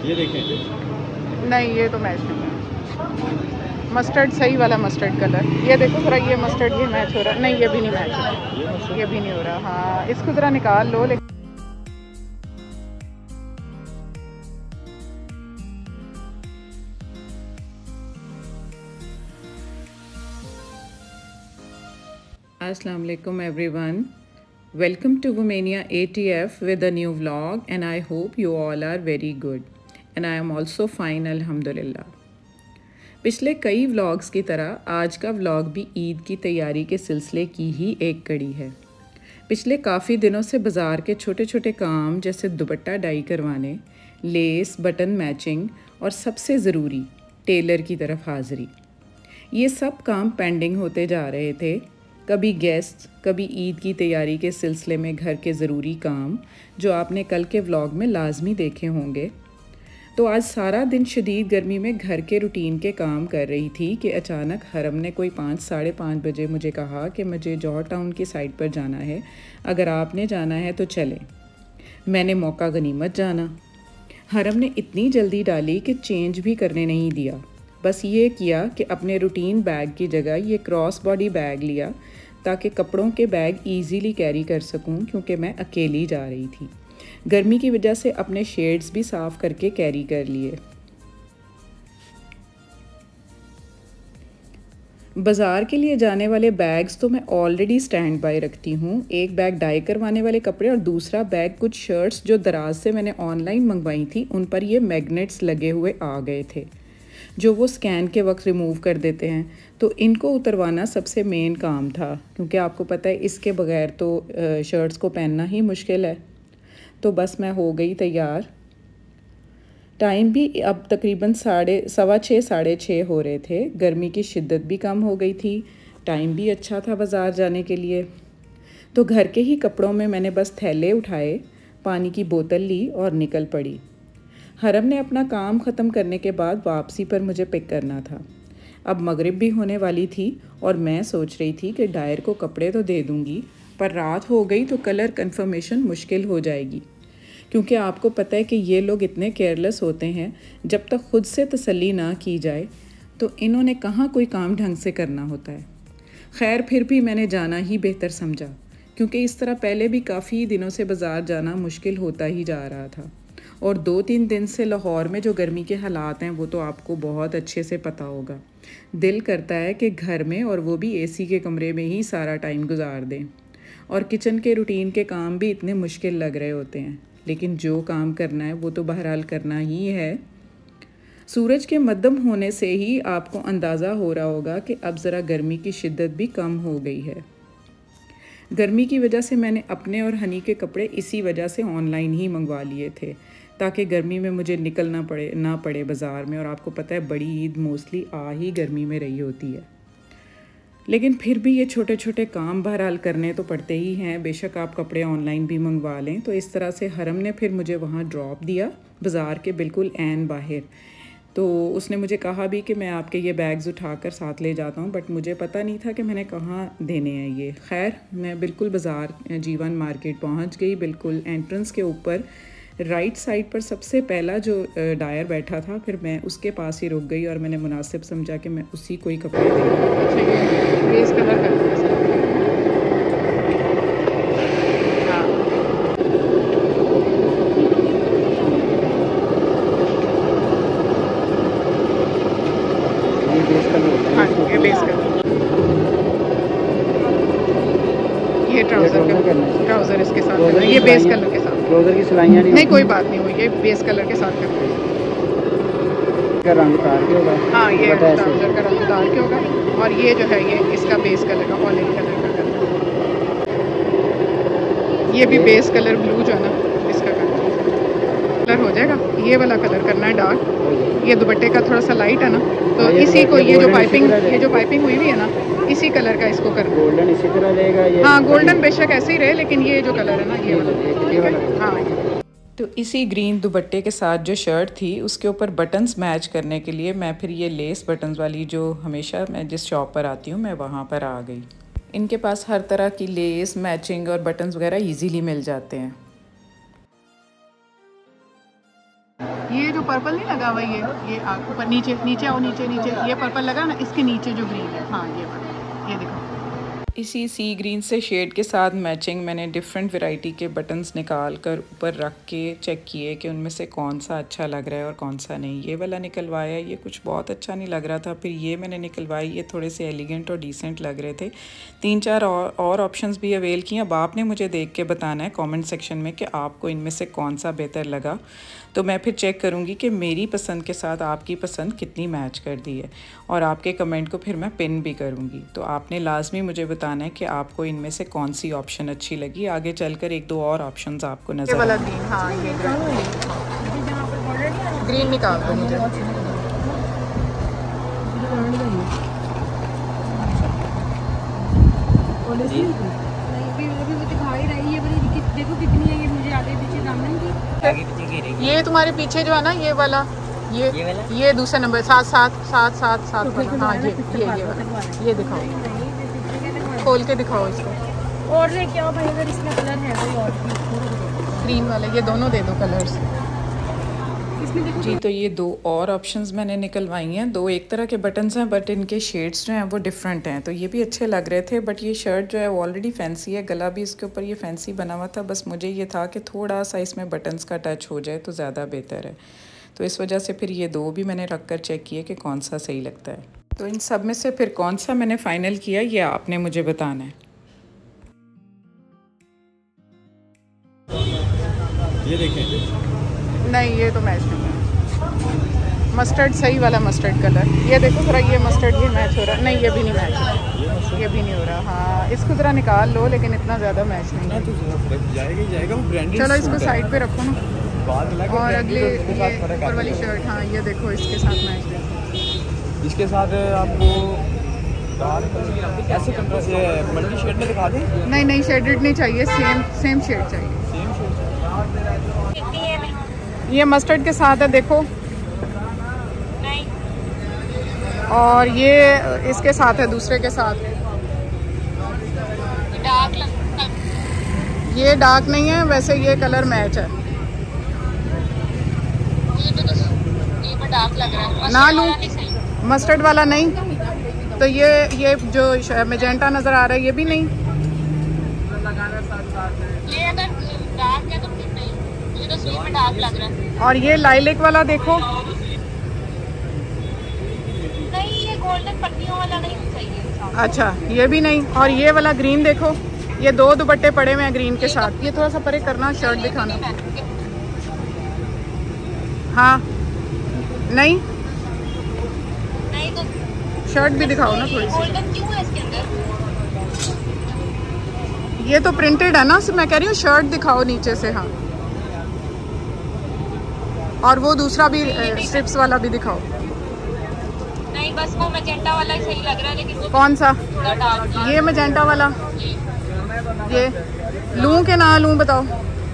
ये देखें। नहीं ये तो मैच नहीं है। मस्टर्ड सही वाला मस्टर्ड कलर, ये देखो ज़रा, ये मस्टर्ड ये मैच हो रहा है। नहीं ये भी नहीं मैच हो रहा, ये भी नहीं हो रहा। हाँ इसको ज़रा निकाल लो। लेकिन Assalamu alaikum everyone. Welcome to Womania ATF with a new vlog and I hope you all are very good and I am also fine alhamdulillah. पिछले कई व्लॉग्स की तरह आज का व्लॉग भी ईद की तैयारी के सिलसिले की ही एक कड़ी है। पिछले काफ़ी दिनों से बाज़ार के छोटे छोटे काम जैसे दुपट्टा डाई करवाने, लेस बटन मैचिंग और सबसे ज़रूरी टेलर की तरफ हाज़िरी, ये सब काम पेंडिंग होते जा रहे थे। कभी गेस्ट, कभी ईद की तैयारी के सिलसिले में घर के ज़रूरी काम जो आपने कल के व्लॉग में लाजमी देखे होंगे। तो आज सारा दिन शदीद गर्मी में घर के रूटीन के काम कर रही थी कि अचानक हरम ने कोई 5 साढ़े 5 बजे मुझे कहा कि मुझे जौहर टाउन की साइड पर जाना है, अगर आपने जाना है तो चलें। मैंने मौका गनीमत जाना। हरम ने इतनी जल्दी डाली कि चेंज भी करने नहीं दिया, बस ये किया कि अपने रूटीन बैग की जगह ये क्रॉस बॉडी बैग लिया ताकि कपड़ों के बैग इजीली कैरी कर सकूं, क्योंकि मैं अकेली जा रही थी। गर्मी की वजह से अपने शेड्स भी साफ़ करके कैरी कर लिए। बाज़ार के लिए जाने वाले बैग्स तो मैं ऑलरेडी स्टैंड बाय रखती हूँ। एक बैग डाई करवाने वाले कपड़े और दूसरा बैग कुछ शर्ट्स जो दराज से मैंने ऑनलाइन मंगवाई थी, उन पर ये मैग्नेट्स लगे हुए आ गए थे जो वो स्कैन के वक्त रिमूव कर देते हैं। तो इनको उतरवाना सबसे मेन काम था, क्योंकि आपको पता है इसके बगैर तो शर्ट्स को पहनना ही मुश्किल है। तो बस मैं हो गई तैयार। टाइम भी अब तकरीबन 6:15 साढ़े 6 हो रहे थे। गर्मी की शिद्दत भी कम हो गई थी, टाइम भी अच्छा था बाज़ार जाने के लिए। तो घर के ही कपड़ों में मैंने बस थैले उठाए, पानी की बोतल ली और निकल पड़ी। हरम ने अपना काम ख़त्म करने के बाद वापसी पर मुझे पिक करना था। अब मगरिब भी होने वाली थी और मैं सोच रही थी कि डायर को कपड़े तो दे दूँगी, पर रात हो गई तो कलर कंफर्मेशन मुश्किल हो जाएगी, क्योंकि आपको पता है कि ये लोग इतने केयरलेस होते हैं। जब तक खुद से तसल्ली ना की जाए तो इन्होंने कहाँ कोई काम ढंग से करना होता है। खैर फिर भी मैंने जाना ही बेहतर समझा, क्योंकि इस तरह पहले भी काफ़ी दिनों से बाज़ार जाना मुश्किल होता ही जा रहा था। और 2-3 दिन से लाहौर में जो गर्मी के हालात हैं वो तो आपको बहुत अच्छे से पता होगा। दिल करता है कि घर में, और वो भी एसी के कमरे में ही सारा टाइम गुजार दें। और किचन के रूटीन के काम भी इतने मुश्किल लग रहे होते हैं, लेकिन जो काम करना है वो तो बहरहाल करना ही है। सूरज के मद्धम होने से ही आपको अंदाज़ा हो रहा होगा कि अब ज़रा गर्मी की शिद्दत भी कम हो गई है। गर्मी की वजह से मैंने अपने और हनी के कपड़े इसी वजह से ऑनलाइन ही मंगवा लिए थे, ताकि गर्मी में मुझे निकलना ना पड़े बाज़ार में। और आपको पता है बड़ी ईद मोस्टली आ ही गर्मी में रही होती है, लेकिन फिर भी ये छोटे छोटे काम बहरहाल करने तो पड़ते ही हैं, बेशक आप कपड़े ऑनलाइन भी मंगवा लें। तो इस तरह से हरम ने फिर मुझे वहाँ ड्रॉप दिया, बाज़ार के बिल्कुल ऐन बाहर। तो उसने मुझे कहा भी कि मैं आपके ये बैग्स उठाकर साथ ले जाता हूँ, बट मुझे पता नहीं था कि मैंने कहाँ देने हैं ये। खैर मैं बिल्कुल बाज़ार जीवन मार्केट पहुँच गई। बिल्कुल एंट्रेंस के ऊपर राइट साइड पर सबसे पहला जो डायर बैठा था, फिर मैं उसके पास ही रुक गई और मैंने मुनासिब समझा कि मैं उसी को ही कपड़े दूँ। बेस कलर कर ये ट्राउज़र इसके साथ, ये बेस कलर के साथ। ट्राउज़र की सिलाइयाँ नहीं कोई बात नहीं हुई, ये बेस कलर के साथ करना का रंग उतार के होगा। हाँ ये ट्राउज़र का रंग उतार के होगा, और ये जो है ये इसका बेस कलर का ऑलिव कलर का करना है। ये भी बेस कलर ब्लू जो है ना इसका कलर हो जाएगा। ये वाला कलर करना है डार्क। ये दुपट्टे का थोड़ा सा लाइट है ना, तो इसी को ये जो पाइपिंग हुई है ना, इसी कलर का इसको करना। गोल्डन इसी तरह रहेगा ये? हाँ गोल्डन बेशक ऐसे ही रहे, लेकिन ये जो कलर है ना ये वाला। हाँ तो इसी ग्रीन दुपट्टे के साथ जो शर्ट थी उसके ऊपर बटन्स मैच करने के लिए मैं फिर ये लेस बटन्स वाली, जो हमेशा मैं जिस शॉप पर आती हूँ, मैं वहाँ पर आ गई। इनके पास हर तरह की लेस मैचिंग और बटन्स वगैरह इजीली मिल जाते हैं। ये जो पर्पल नहीं लगा हुआ ये ऊपर नीचे नीचे आओ, नीचे नीचे ये पर्पल लगा ना, इसके नीचे जो ग्रीन है, हाँ ये वाला, ये देखो। इसी सी ग्रीन से शेड के साथ मैचिंग मैंने डिफरेंट वैरायटी के बटन्स निकाल कर ऊपर रख के चेक किए कि उनमें से कौन सा अच्छा लग रहा है और कौन सा नहीं। ये वाला निकलवाया, ये कुछ बहुत अच्छा नहीं लग रहा था, फिर ये मैंने निकलवाई, ये थोड़े से एलिगेंट और डिसेंट लग रहे थे। 3-4 और ऑप्शंस भी अवेल किए। अब आपने मुझे देख के बताना है कमेंट सेक्शन में कि आपको इनमें से कौन सा बेहतर लगा, तो मैं फिर चेक करूँगी कि मेरी पसंद के साथ आपकी पसंद कितनी मैच कर दी है, और आपके कमेंट को फिर मैं पिन भी करूँगी। तो आपने लाजमी मुझे बताना है कि आपको इनमें से कौन सी ऑप्शन अच्छी लगी। आगे चलकर 1-2 और ऑप्शंस आपको नजर वाला ग्रीन, हाँ ये ग्रीन निकाल दो मुझे। देखो कितनी है ये, मुझे आगे पीछे दामन की, ये तुम्हारे पीछे जो है ना ये वाला, ये दूसरा नंबर 7 वाला, हाँ ये वाला, ये दिखाओ, खोल के दिखाओ इसको। और लेके आओ भाई, अगर इसमें कलर है कोई और ग्रीन वाले, ये दोनों दे दो कलर्स जी। तो ये 2 और ऑप्शंस मैंने निकलवाई हैं। 2 एक तरह के बटन्स हैं, बट इनके शेड्स जो हैं वो डिफरेंट हैं, तो ये भी अच्छे लग रहे थे। बट ये शर्ट जो है वो ऑलरेडी फैंसी है, गला भी इसके ऊपर ये फैंसी बना हुआ था, बस मुझे ये था कि थोड़ा सा इसमें बटन्स का टच हो जाए तो ज़्यादा बेहतर है। तो इस वजह से फिर ये 2 भी मैंने रख कर चेक किए कि कौन सा सही लगता है। तो इन सब में से फिर कौन सा मैंने फ़ाइनल किया, ये आपने मुझे बताना है। ये देखें, नहीं ये तो मैच नहीं है, मस्टर्ड सही वाला मस्टर्ड कलर, ये देखो ज़रा, ये मस्टर्ड ये मैच हो रहा है, नहीं ये भी नहीं मैच हो रहा, ये भी नहीं हो रहा। हाँ इसको ज़रा निकाल लो, लेकिन इतना ज़्यादा मैच नहीं है। जाएगा वो ब्रांडेड। चलो इसको साइड पे रखो ना, और अगले ये ऊपर वाली शर्ट, हाँ ये देखो इसके साथ मैच, इसके साथ आपको ऐसे कलर से मल्टी शेड में दिखा दें। नहीं शेडेड नहीं चाहिए, सेम शेड चाहिए। ये मस्टर्ड के साथ है देखो, और ये इसके साथ है, दूसरे के साथ। ये डार्क नहीं है वैसे, ये कलर मैच है। ये डार्क लग रहा है, ना लूं मस्टर्ड वाला नहीं, तो ये जो मैजेंटा नज़र आ रहा है ये भी नहीं। ये अगर डार्क है तो फिर नहीं, मुझे तो सुई में डार्क लग रहा है। और ये लाइलेक वाला देखो, नहीं ये गोल्डन पट्टियों वाला नहीं चाहिए। अच्छा ये भी नहीं। और ये वाला ग्रीन देखो, ये 2 दुपट्टे पड़े हुए हैं ग्रीन के साथ। ये थोड़ा सा परे करना, शर्ट दिखाना। हाँ नहीं तो शर्ट भी दिखाओ ना थोड़ी सी। गोल्डन क्यों है इसके अंदर? ये तो प्रिंटेड है ना, मैं कह रही हूँ शर्ट दिखाओ नीचे से। हाँ और वो दूसरा भी स्ट्रिप्स वाला भी दिखाओ। नहीं बस वो मैजेंटा वाला ही सही लग रहा है, लेकिन वो कौन सा? थोड़ा डार्क है। ये मैजेंटा वाला, ये लूं के ना लूं बताओ।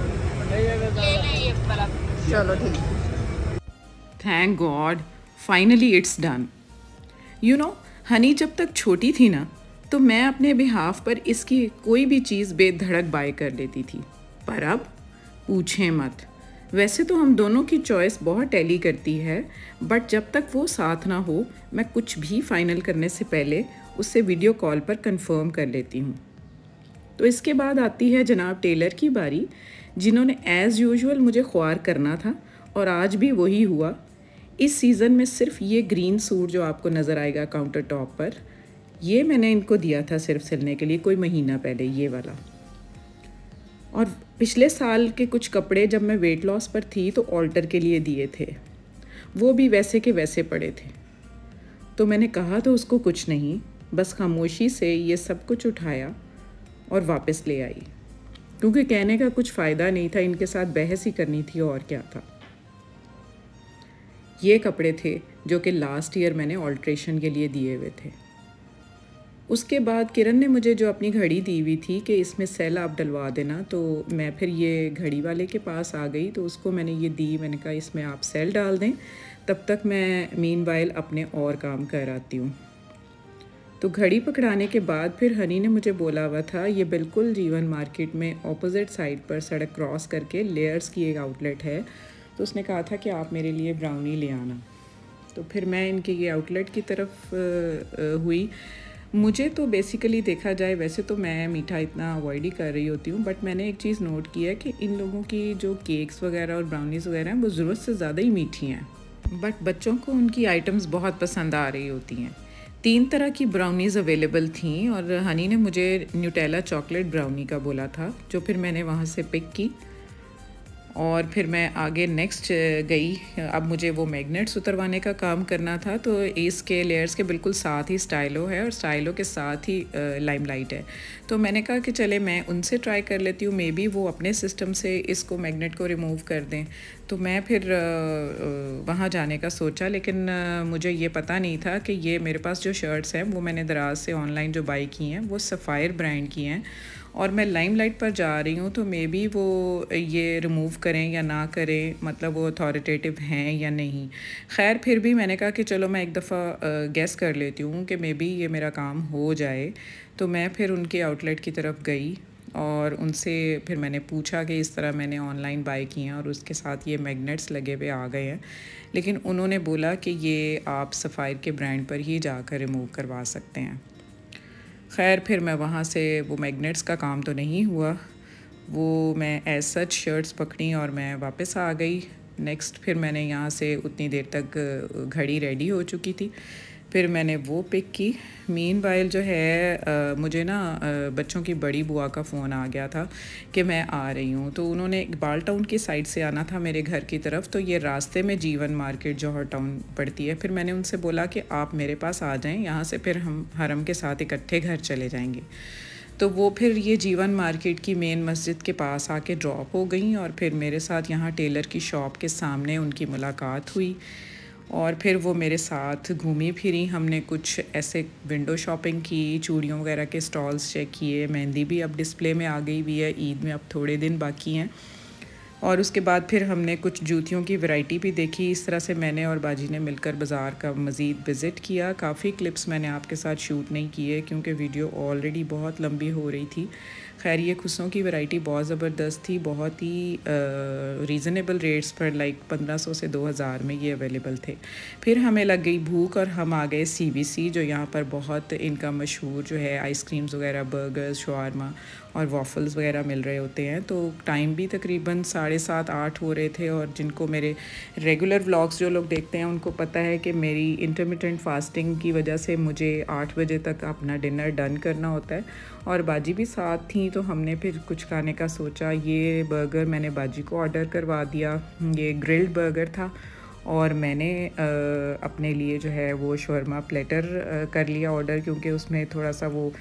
ये वाला। चलो ठीक। Thank God finally it's done. You know honey जब तक छोटी थी ना, तो मैं अपने बिहाफ पर इसकी कोई भी चीज़ बेधड़क बाय कर लेती थी, पर अब पूछें मत। वैसे तो हम दोनों की चॉइस बहुत टैली करती है, बट जब तक वो साथ ना हो मैं कुछ भी फाइनल करने से पहले उससे वीडियो कॉल पर कंफर्म कर लेती हूँ। तो इसके बाद आती है जनाब टेलर की बारी, जिन्होंने एज़ यूजुअल मुझे ख्वार करना था, और आज भी वही हुआ। इस सीज़न में सिर्फ ये ग्रीन सूट जो आपको नज़र आएगा काउंटर टॉप पर, ये मैंने इनको दिया था सिर्फ सिलने के लिए कोई महीना पहले, ये वाला। और पिछले साल के कुछ कपड़े जब मैं वेट लॉस पर थी तो ऑल्टर के लिए दिए थे, वो भी वैसे के वैसे पड़े थे। तो मैंने कहा तो उसको कुछ नहीं, बस खामोशी से ये सब कुछ उठाया और वापस ले आई, क्योंकि कहने का कुछ फ़ायदा नहीं था, इनके साथ बहस ही करनी थी और क्या था। ये कपड़े थे जो कि लास्ट ईयर मैंने ऑल्ट्रेशन के लिए दिए हुए थे। उसके बाद किरण ने मुझे जो अपनी घड़ी दी हुई थी कि इसमें सेल आप डलवा देना, तो मैं फिर ये घड़ी वाले के पास आ गई, तो उसको मैंने ये दी। मैंने कहा इसमें आप सेल डाल दें, तब तक मैं मीनवाइल अपने और काम कर आती हूँ। तो घड़ी पकड़ाने के बाद फिर हनी ने मुझे बोला हुआ था, ये बिल्कुल जीवन मार्केट में ऑपोजिट साइड पर सड़क क्रॉस करके लेयर्स की एक आउटलेट है, तो उसने कहा था कि आप मेरे लिए ब्राउनी ले आना। तो फिर मैं इनके ये आउटलेट की तरफ हुई। मुझे तो बेसिकली देखा जाए वैसे तो मैं मीठा इतना अवॉइड ही कर रही होती हूँ, बट मैंने एक चीज़ नोट की है कि इन लोगों की जो केक्स वगैरह और ब्राउनीज़ वगैरह हैं वो ज़रूरत से ज़्यादा ही मीठी हैं, बट बच्चों को उनकी आइटम्स बहुत पसंद आ रही होती हैं। 3 तरह की ब्राउनीज़ अवेलेबल थी और हनी ने मुझे न्यूटेला चॉकलेट ब्राउनी का बोला था, जो फिर मैंने वहाँ से पिक की और फिर मैं आगे नेक्स्ट गई। अब मुझे वो मैग्नेट्स उतरवाने का काम करना था, तो इसके लेयर्स के बिल्कुल साथ ही स्टाइलो है और स्टाइलो के साथ ही लाइमलाइट है। तो मैंने कहा कि चले मैं उनसे ट्राई कर लेती हूँ, मे बी वो अपने सिस्टम से इसको मैग्नेट को रिमूव कर दें। तो मैं फिर वहाँ जाने का सोचा, लेकिन मुझे ये पता नहीं था कि ये मेरे पास जो शर्ट्स हैं वो मैंने दराज से ऑनलाइन जो बाई की हैं वो सफ़ायर ब्रांड की हैं और मैं लाइमलाइट पर जा रही हूँ, तो मे बी वो ये रिमूव करें या ना करें, मतलब वो अथॉरिटेटिव हैं या नहीं। खैर फिर भी मैंने कहा कि चलो मैं एक दफ़ा गेस कर लेती हूँ कि मे बी ये मेरा काम हो जाए। तो मैं फिर उनके आउटलेट की तरफ गई और उनसे फिर मैंने पूछा कि इस तरह मैंने ऑनलाइन बाय किए हैं और उसके साथ ये मैग्नेट्स लगे हुए आ गए हैं, लेकिन उन्होंने बोला कि ये आप सफ़ायर के ब्रांड पर ही जाकर रिमूव करवा सकते हैं। खैर फिर मैं वहाँ से वो मैग्नेट्स का काम तो नहीं हुआ, वो मैं एज सच शर्ट्स पकड़ी और मैं वापस आ गई। नेक्स्ट फिर मैंने यहाँ से उतनी देर तक घड़ी रेडी हो चुकी थी, फिर मैंने वो पिक की। मीनवाइल जो है मुझे ना बच्चों की बड़ी बुआ का फ़ोन आ गया था कि मैं आ रही हूँ, तो उन्होंने इकबाल टाउन की साइड से आना था मेरे घर की तरफ, तो ये रास्ते में जीवन मार्केट जौहर टाउन पड़ती है। फिर मैंने उनसे बोला कि आप मेरे पास आ जाएं, यहाँ से फिर हम हरम के साथ इकट्ठे घर चले जाएंगे। तो वो फिर ये जीवन मार्केट की मेन मस्जिद के पास आके ड्रॉप हो गई और फिर मेरे साथ यहाँ टेलर की शॉप के सामने उनकी मुलाकात हुई और फिर वो मेरे साथ घूमी फिरी। हमने कुछ ऐसे विंडो शॉपिंग की, चूड़ियों वगैरह के स्टॉल्स चेक किए, मेहंदी भी अब डिस्प्ले में आ गई हुई है, ईद में अब थोड़े दिन बाकी हैं। और उसके बाद फिर हमने कुछ जूतियों की वैरायटी भी देखी। इस तरह से मैंने और बाजी ने मिलकर बाज़ार का मज़ीद विज़िट किया। काफ़ी क्लिप्स मैंने आपके साथ शूट नहीं किए क्योंकि वीडियो ऑलरेडी बहुत लंबी हो रही थी। खैर ये खुसों की वैरायटी बहुत ज़बरदस्त थी, बहुत ही रीज़नेबल रेट्स पर, लाइक 1500 से 2000 में ये अवेलेबल थे। फिर हमें लग गई भूख और हम आ गए CBC, जो यहाँ पर बहुत इनका मशहूर जो है आइसक्रीम्स वगैरह, बर्गर्स, शवारमा और वॉफल्स वगैरह मिल रहे होते हैं। तो टाइम भी तकरीबन 7:30-8 हो रहे थे और जिनको मेरे रेगुलर व्लॉग्स जो लोग देखते हैं उनको पता है कि मेरी इंटरमिटेंट फास्टिंग की वजह से मुझे 8 बजे तक अपना डिनर डन करना होता है और बाजी भी साथ थी। तो हमने फिर कुछ खाने का सोचा। ये बर्गर मैंने बाजी को ऑर्डर करवा दिया, ये ग्रिल्ड बर्गर था और मैंने अपने लिए जो है वो शवरमा प्लेटर कर लिया ऑर्डर, क्योंकि उसमें थोड़ा सा वो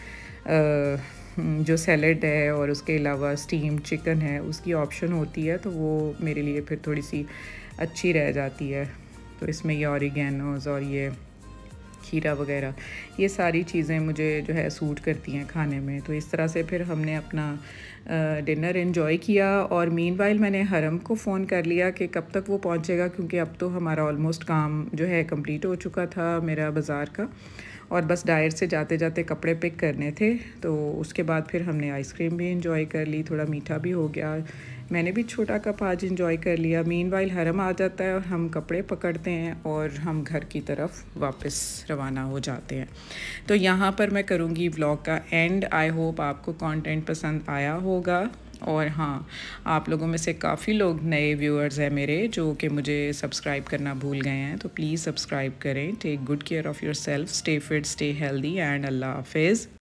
जो सैलड है और उसके अलावा स्टीम चिकन है उसकी ऑप्शन होती है, तो वो मेरे लिए फिर थोड़ी सी अच्छी रह जाती है। तो इसमें ये ऑरिगेनोज और ये खीरा वगैरह ये सारी चीज़ें मुझे जो है सूट करती हैं खाने में। तो इस तरह से फिर हमने अपना डिनर एंजॉय किया और मीनवाइल मैंने हरम को फ़ोन कर लिया कि कब तक वो पहुंचेगा, क्योंकि अब तो हमारा ऑलमोस्ट काम जो है कंप्लीट हो चुका था मेरा बाज़ार का, और बस डायर से जाते जाते कपड़े पिक करने थे। तो उसके बाद फिर हमने आइसक्रीम भी इंजॉय कर ली, थोड़ा मीठा भी हो गया, मैंने भी छोटा कप आज इंजॉय कर लिया। मीनवाइल हरम आ जाता है और हम कपड़े पकड़ते हैं और हम घर की तरफ वापस रवाना हो जाते हैं। तो यहाँ पर मैं करूँगी व्लॉग का एंड। आई होप आपको कंटेंट पसंद आया होगा और हाँ, आप लोगों में से काफ़ी लोग नए व्यूअर्स हैं मेरे जो कि मुझे सब्सक्राइब करना भूल गए हैं, तो प्लीज़ सब्सक्राइब करें। Take good care of yourself, stay fit, stay healthy and अल्लाह हाफिज़।